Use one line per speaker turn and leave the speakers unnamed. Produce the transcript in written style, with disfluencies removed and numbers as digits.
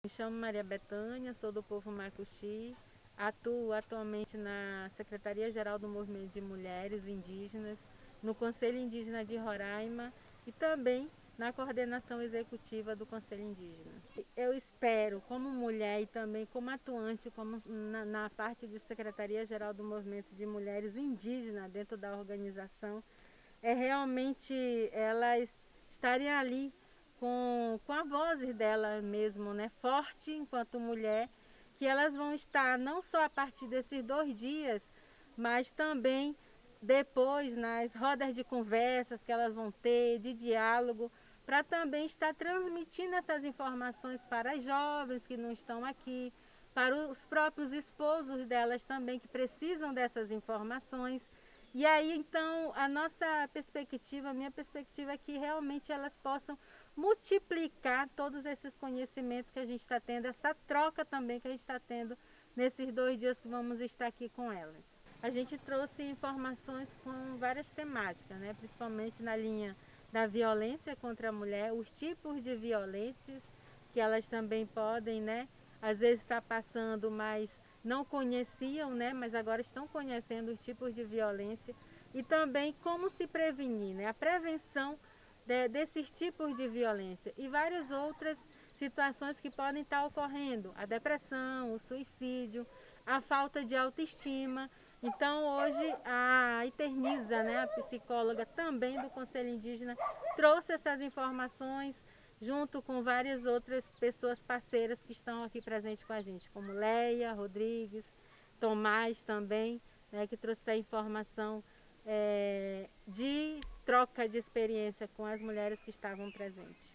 Me chamo Maria Bethânia, sou do povo Macuxi, atuo atualmente na Secretaria-Geral do Movimento de Mulheres Indígenas, no Conselho Indígena de Roraima e também na coordenação executiva do Conselho Indígena. Eu espero, como mulher e também como atuante na parte de Secretaria-Geral do Movimento de Mulheres Indígenas dentro da organização, realmente elas estarem ali com a voz dela mesmo, né, forte enquanto mulher, que elas vão estar não só a partir desses 2 dias, mas também depois nas rodas de conversas que elas vão ter, de diálogo, para também estar transmitindo essas informações para as jovens que não estão aqui, para os próprios esposos delas também que precisam dessas informações. E aí, então, a nossa perspectiva, a minha perspectiva é que realmente elas possam multiplicar todos esses conhecimentos que a gente está tendo, essa troca também que a gente está tendo nesses 2 dias que vamos estar aqui com elas. A gente trouxe informações com várias temáticas, né? Principalmente na linha da violência contra a mulher, os tipos de violências que elas também podem, né? Às vezes está passando, mas não conheciam, né? Mas agora estão conhecendo os tipos de violência e também como se prevenir, né? A prevenção desses tipos de violência e várias outras situações que podem estar ocorrendo, a depressão, o suicídio, a falta de autoestima. Então hoje a Eterniza, né, a psicóloga também do Conselho Indígena, trouxe essas informações junto com várias outras pessoas parceiras que estão aqui presentes com a gente, como Leia Rodrigues, Tomás também, né, que trouxe a informação de troca de experiência com as mulheres que estavam presentes.